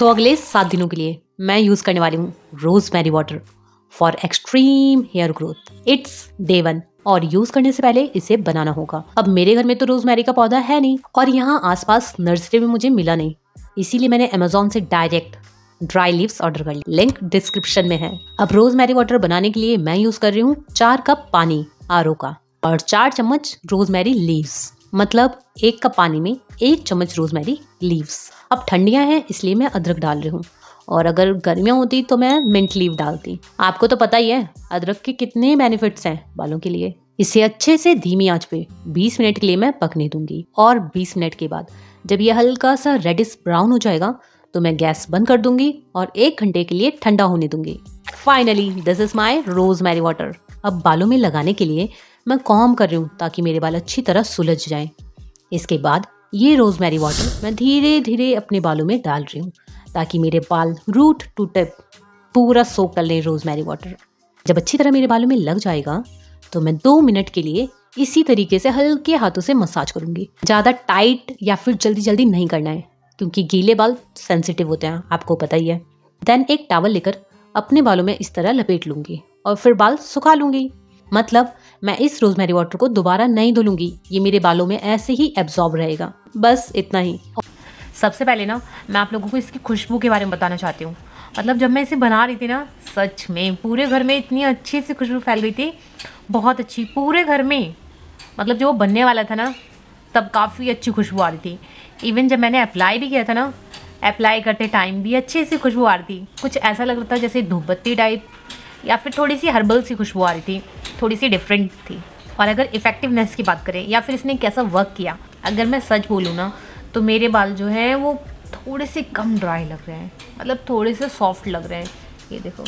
सो अगले 7 दिनों के लिए मैं यूज़ करने वाली हूँ rosemary water for extreme hair growth. It's day 1 और यूज़ करने से पहले इसे बनाना होगा। अब मेरे घर में तो रोज़मेरी का पौधा है नहीं और यहाँ आसपास नर्सरी में मुझे मिला नहीं, इसीलिए मैंने अमेज़ॉन से डायरेक्ट ड्राई लीव्स ऑर्डर कर ली। लिंक डिस्क्रिप्शन में है। अब रोज़मेरी वाटर बनाने के लिए मैं यूज़ कर रही हूँ 4 कप पानी आरओ का और 4 चम्मच रोज़मेरी लीव्स, मतलब 1 कप पानी में 1 चम्मच रोज़मेरी लीव्स। अब ठंडियां हैं इसलिए मैं अदरक डाल रही हूँ और अगर गर्मियां होती तो मैं मिंट लीव डालती। आपको तो पता ही है अदरक के कितने बेनिफिट्स हैं बालों के लिए। इसे अच्छे से धीमी आंच पे 20 मिनट के लिए मैं पकने दूंगी और 20 मिनट के बाद जब ये हल्का सा रेडिश ब्राउन हो जाएगा तो मैं गैस बंद कर दूंगी और 1 घंटे के लिए ठंडा होने दूंगी। Finally this is my rosemary water. अब बालों में लगाने के लिए मैं कॉम्ब कर रही हूँ ताकि मेरे बाल अच्छी तरह सुलझ जाएं। इसके बाद ये रोज़मेरी वाटर मैं धीरे धीरे अपने बालों में डाल रही हूँ ताकि मेरे बाल रूट टू टिप पूरा सोक कर लें रोज़मेरी वाटर। जब अच्छी तरह मेरे बालों में लग जाएगा तो मैं 2 मिनट के लिए इसी तरीके से हल्के हाथों से मसाज करूंगी। ज़्यादा टाइट या फिर जल्दी जल्दी नहीं करना है क्योंकि गीले बाल सेंसिटिव होते हैं, आपको पता ही है। देन एक टॉवल लेकर अपने बालों में इस तरह लपेट लूंगी और फिर बाल सुखा लूंगी। मतलब मैं इस रोज़मेरी वाटर को दोबारा नहीं धुलूंगी, ये मेरे बालों में ऐसे ही एब्जॉर्ब रहेगा। बस इतना ही। सबसे पहले ना मैं आप लोगों को इसकी खुशबू के बारे में बताना चाहती हूँ। मतलब जब मैं इसे बना रही थी ना, सच में पूरे घर में इतनी अच्छी सी खुशबू फैल गई थी, बहुत अच्छी पूरे घर में। मतलब जो वो बनने वाला था ना तब काफ़ी अच्छी खुशबू आ रही थी। इवन जब मैंने अप्लाई भी किया था ना, अप्लाई करते टाइम भी अच्छी सी खुशबू आ रही थी। कुछ ऐसा लग रहा था जैसे धूपबत्ती टाइप या फिर थोड़ी सी हर्बल सी खुशबू आ रही थी, थोड़ी सी डिफरेंट थी। और अगर इफ़ेक्टिवनेस की बात करें या फिर इसने कैसा वर्क किया, अगर मैं सच बोलूँ ना तो मेरे बाल जो हैं वो थोड़े से कम ड्राई लग रहे हैं, मतलब थोड़े से सॉफ्ट लग रहे हैं। ये देखो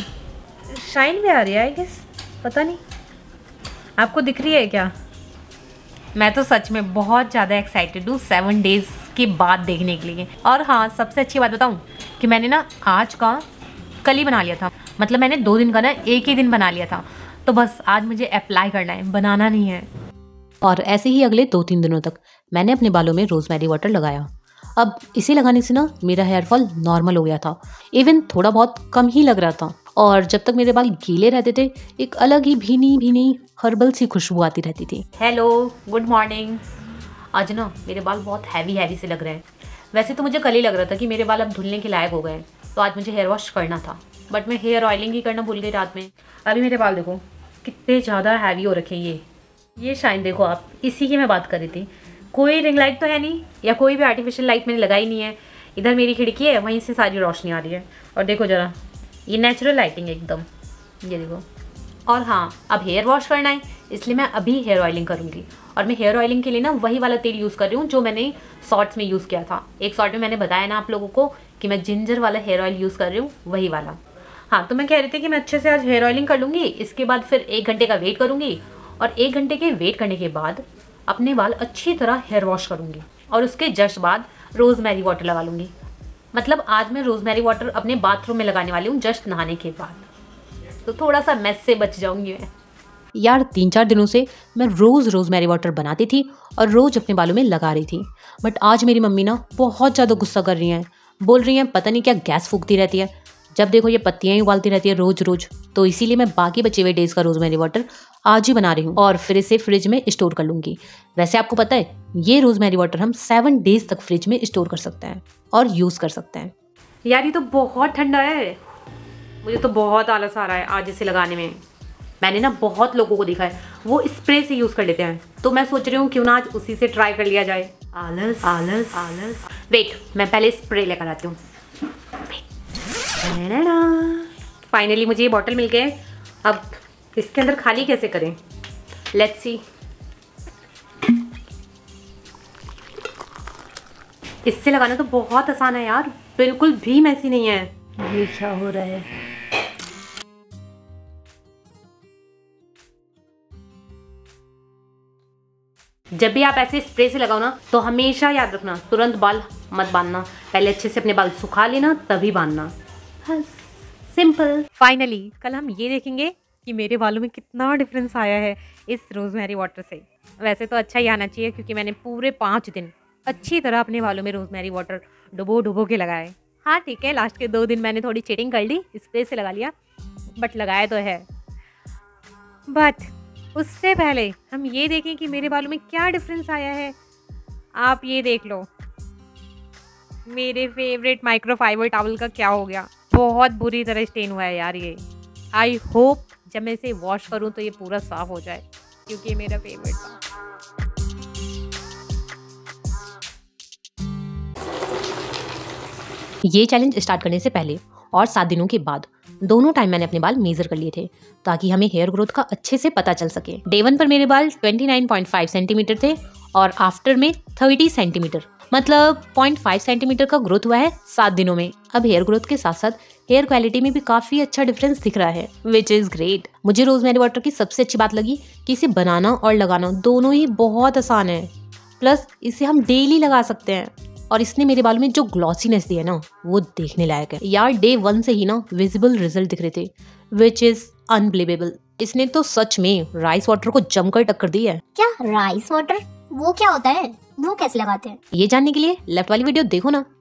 शाइन भी आ रही है, आई गेस, पता नहीं आपको दिख रही है क्या। मैं तो सच में बहुत ज़्यादा एक्साइटेड हूँ 7 डेज़ के बाद देखने के लिए। और हाँ, सबसे अच्छी बात बताऊँ कि मैंने ना आज का कल ही बना लिया था, मतलब मैंने 2 दिन का ना एक ही दिन बना लिया था। तो बस आज मुझे अप्लाई करना है, बनाना नहीं है। और ऐसे ही अगले 2-3 दिनों तक मैंने अपने बालों में रोज़मेरी वाटर लगाया। अब इसे लगाने से ना मेरा हेयर फॉल नॉर्मल हो गया था, इवन थोड़ा बहुत कम ही लग रहा था। और जब तक मेरे बाल गीले रहते थे एक अलग ही भीनी भीनी हर्बल सी खुशबू आती रहती थी। Hello, good morning. आज ना मेरे बाल बहुत हैवी से लग रहे हैं। वैसे तो मुझे कल ही लग रहा था कि मेरे बाल अब धुलने के लायक हो गए, तो आज मुझे हेयर वॉश करना था, बट मैं हेयर ऑयलिंग ही करना भूल गई रात में। अभी मेरे बाल देखो कितने ज़्यादा हैवी हो रखे हैं। ये शाइन देखो आप, इसी की मैं बात कर रही थी। कोई रिंग लाइट तो है नहीं या कोई भी आर्टिफिशियल लाइट मैंने लगाई नहीं है। इधर मेरी खिड़की है, वहीं से सारी रोशनी आ रही है। और देखो ज़रा, ये नेचुरल लाइटिंग है एकदम, ये देखो। और हाँ, अब हेयर वॉश करना है इसलिए मैं अभी हेयर ऑयलिंग करूँगी। और मैं हेयर ऑयलिंग के लिए ना वही वाला तेल यूज़ कर रही हूँ जो मैंने शॉर्ट्स में यूज़ किया था। एक शॉर्ट में मैंने बताया ना आप लोगों को कि मैं जिंजर वाला हेयर ऑयल यूज़ कर रही हूँ, वही वाला। हाँ, तो मैं कह रही थी कि मैं अच्छे से आज हेयर ऑयलिंग कर लूँगी, इसके बाद फिर 1 घंटे का वेट करूँगी और 1 घंटे के वेट करने के बाद अपने बाल अच्छी तरह हेयर वॉश करूँगी और उसके जस्ट बाद रोज़मेरी वाटर लगा लूँगी। मतलब आज मैं रोज़मेरी वाटर अपने बाथरूम में लगाने वाली हूँ जस्ट नहाने के बाद, तो थोड़ा सा मेस से बच जाऊँगी मैं। यार 3-4 दिनों से मैं रोज़ रोज़मेरी वाटर बनाती थी और रोज़ अपने बालों में लगा रही थी, बट आज मेरी मम्मी ना बहुत ज़्यादा गुस्सा कर रही हैं। बोल रही हैं पता नहीं क्या गैस फूकती रहती है, जब देखो ये पत्तियाँ ही उबालती रहती है रोज़ रोज़। तो इसीलिए मैं बाकी बचे हुए डेज़ का रोज़मेरी वाटर आज ही बना रही हूँ और फिर इसे फ्रिज में स्टोर कर लूँगी। वैसे आपको पता है ये रोज़मेरी वाटर हम 7 डेज़ तक फ्रिज में स्टोर कर सकते हैं और यूज़ कर सकते हैं। यार ये तो बहुत ठंडा है, मुझे तो बहुत आलस आ रहा है आज इसे लगाने में। मैंने ना बहुत लोगों को देखा है वो स्प्रे से यूज़ कर लेते हैं, तो मैं सोच रही हूँ क्यों ना आज उसी से ट्राई कर लिया जाए। आलस आलस आलस। वेट, मैं पहले स्प्रे लेकर आती हूँ। फाइनली मुझे ये बॉटल मिल गया। अब इसके अंदर खाली कैसे करें, लेट्स सी। इससे लगाना तो बहुत आसान है यार, बिल्कुल भी मैसी नहीं है। ये क्या हो रहा है। जब भी आप ऐसे स्प्रे से लगाओ ना तो हमेशा याद रखना तुरंत बाल मत बांधना, पहले अच्छे से अपने बाल सुखा लेना तभी बांधना। बस सिंपल। फाइनली कल हम ये देखेंगे कि मेरे बालों में कितना डिफरेंस आया है इस रोज़मेरी वाटर से। वैसे तो अच्छा ही आना चाहिए क्योंकि मैंने पूरे 5 दिन अच्छी तरह अपने बालों में रोज़मेरी वाटर डुबो के लगाए। हाँ ठीक है, लास्ट के 2 दिन मैंने थोड़ी चीटिंग कर ली, स्प्रे से लगा लिया, बट लगाया तो है। बट उससे पहले हम ये देखें कि मेरे बालों में क्या डिफरेंस आया है। आप ये देख लो, मेरे फेवरेट माइक्रोफाइबर टॉवल का क्या हो गया, बहुत बुरी तरह स्टेन हुआ है यार ये। आई होप जब मैं इसे वॉश करूँ तो ये पूरा साफ हो जाए, क्योंकि ये मेरा फेवरेट था। ये चैलेंज स्टार्ट करने से पहले और 7 दिनों के बाद दोनों टाइम मैंने अपने बाल मेजर कर लिए थे, ताकि हमें हेयर ग्रोथ का अच्छे से पता चल सके। डे 1 पर मेरे बाल 29.5 सेंटीमीटर थे और आफ्टर में 30 सेंटीमीटर, मतलब 0.5 सेंटीमीटर का ग्रोथ हुआ है 7 दिनों में। अब हेयर ग्रोथ के साथ साथ हेयर क्वालिटी में भी काफी अच्छा डिफरेंस दिख रहा है, विच इज ग्रेट। मुझे रोजमेरी वाटर की सबसे अच्छी बात लगी कि इसे बनाना और लगाना दोनों ही बहुत आसान है, प्लस इसे हम डेली लगा सकते हैं और इसने मेरे बालों में जो ग्लॉसीनेस दी है ना, वो देखने लायक है यार। डे 1 से ही ना विजिबल रिजल्ट दिख रहे थे, विच इज अनबिलीवेबल। इसने तो सच में राइस वाटर को जमकर टक्कर दी है। क्या राइस वाटर? वो क्या होता है? वो कैसे लगाते हैं? ये जानने के लिए लेफ्ट वाली वीडियो देखो ना।